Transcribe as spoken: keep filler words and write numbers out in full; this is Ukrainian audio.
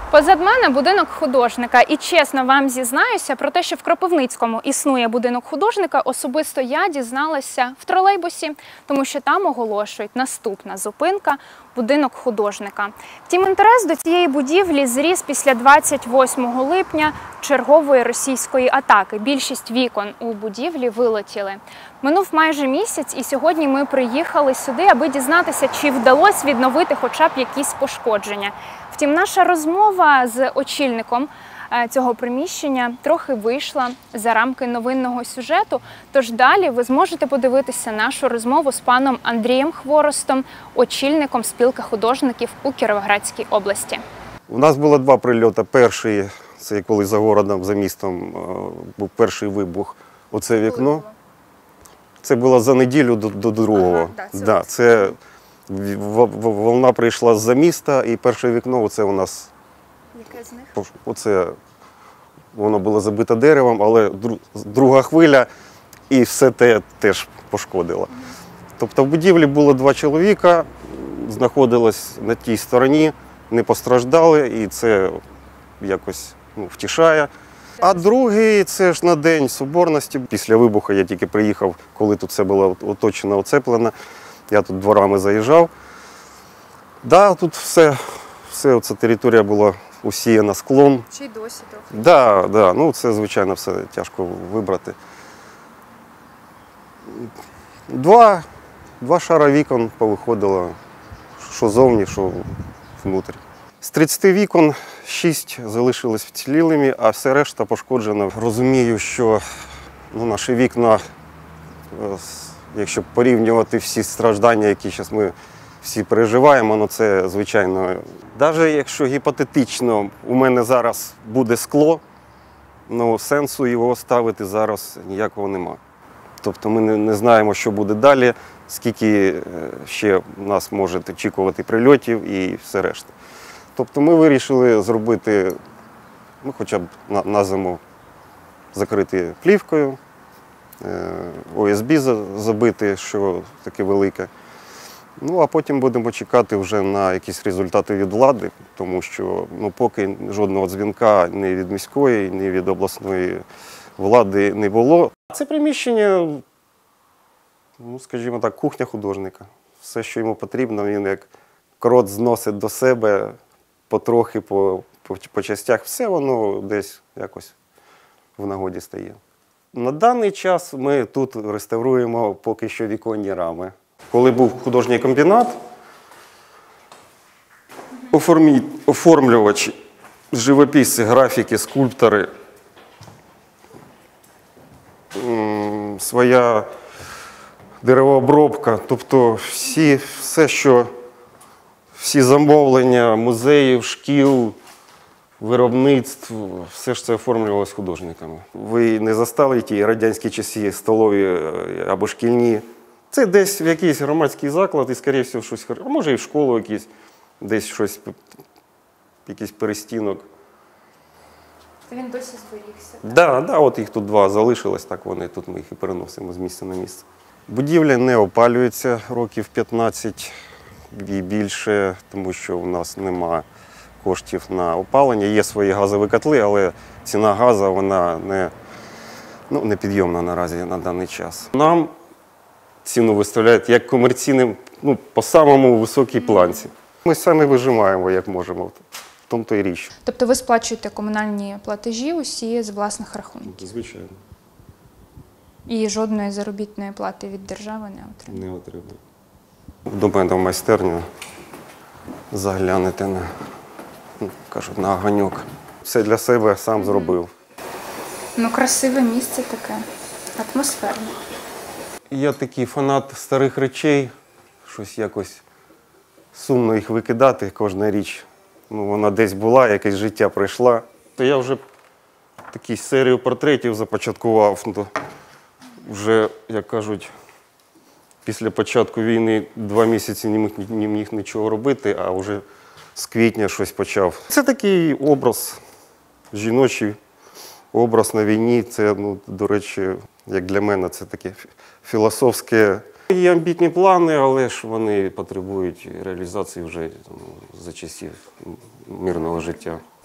Позад мене будинок художника. І чесно вам зізнаюся, про те, що в Кропивницькому існує будинок художника, особисто я дізналася в тролейбусі, тому що там оголошують наступна зупинка – будинок художника. Втім, інтерес до цієї будівлі зріс після двадцять восьмого липня чергової російської атаки. Більшість вікон у будівлі вилетіли. Минув майже місяць, і сьогодні ми приїхали сюди, аби дізнатися, чи вдалося відновити хоча б якісь пошкодження. Втім, наша розмова з очільником цього приміщення трохи вийшла за рамки новинного сюжету, тож далі ви зможете подивитися нашу розмову з паном Андрієм Хворостом, очільником спілки художників у Кіровоградській області. У нас було два прильоти. Перший, це коли за городом, за містом був перший вибух. Оце вікно. Це було за неділю до, до другого. Ага, да, це, да, це волна прийшла з-за міста, і перше вікно, оце у нас, яке з них? Оце, воно було забите деревом, але друга хвиля і все те теж пошкодило. Угу. Тобто в будівлі було два чоловіка, знаходилось на тій стороні, не постраждали, і це якось ну, втішає. А другий, це ж на День Соборності. Після вибуху я тільки приїхав, коли тут все було оточено, оцеплено. Я тут дворами заїжджав. Да, тут все, все ця територія була усіяна склом. Чи й досі трохи? Да, да, ну це, звичайно, все тяжко вибрати. Два, два шара вікон повиходило, що зовні, що внутрі. З тридцяти вікон шість залишились вцілілими, а все решта пошкоджено. Розумію, що ну, наші вікна, якщо порівнювати всі страждання, які зараз ми всі переживаємо, ну це, звичайно, навіть якщо гіпотетично у мене зараз буде скло, ну сенсу його ставити зараз ніякого нема. Тобто ми не, не знаємо, що буде далі, скільки ще нас може очікувати прильотів і все решта. Тобто ми вирішили зробити, ну, хоча б на, на зиму закрити плівкою, О Ес Бі забити, що таке велике. Ну, а потім будемо чекати вже на якісь результати від влади, тому що ну, поки жодного дзвінка ні від міської, ні від обласної влади не було. Це приміщення, ну, скажімо так, кухня художника. Все, що йому потрібно, він як крот зносить до себе потрохи, по, по, по частях. Все воно десь якось в нагоді стає. На даний час ми тут реставруємо поки що віконні рами. Коли був художній комбінат, оформі... оформлювачі, живописці, графіки, скульптори, своя деревообробка, тобто всі, все, що, всі замовлення музеїв, шкіл, виробництв, все ж це оформлювалося художниками. Ви не застали ті радянські часи столові або шкільні. Це десь в якийсь громадський заклад і, скоріше всього, щось, а може і в школу якісь, десь щось, якийсь перестінок. Він досі зберігся? Так, да, да, от їх тут два залишилось, так вони, тут ми їх і переносимо з місця на місце. Будівля не опалюється років п'ятнадцять і більше, тому що в нас немає коштів на опалення. Є свої газові котли, але ціна газу, вона не, ну, не підйомна наразі на даний час. Нам ціну виставляють як комерційним, ну, по самому високій планці. Ми самі вижимаємо, як можемо, в тому то й річ. Тобто ви сплачуєте комунальні платежі усі з власних рахунків? Звичайно. І жодної заробітної плати від держави не отримуєте? Не отримую. До мене в майстерню заглянете на, ну, кажуть, на огоньок. Все для себе сам зробив. Ну, красиве місце таке, атмосферне. Я такий фанат старих речей, щось якось сумно їх викидати, кожна річ. Ну, вона десь була, якесь життя пройшла. То я вже таку серію портретів започаткував. Ну, вже, як кажуть, після початку війни два місяці не міг, не міг нічого робити, а вже з квітня щось почав. Це такий образ, жіночий образ на війні. Це, ну, до речі, як для мене, це таке філософське. Є амбітні плани, але ж вони потребують реалізації вже, ну, за часів мирного життя.